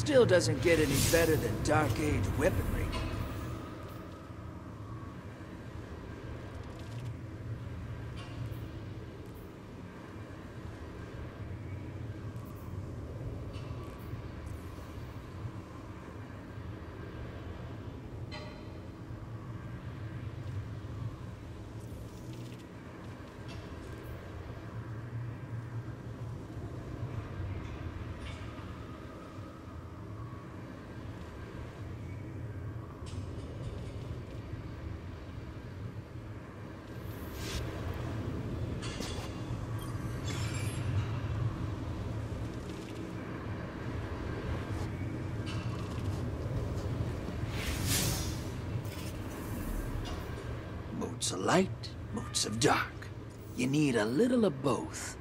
Still doesn't get any better than Dark Age weaponry. Motes of light, motes of dark. You need a little of both.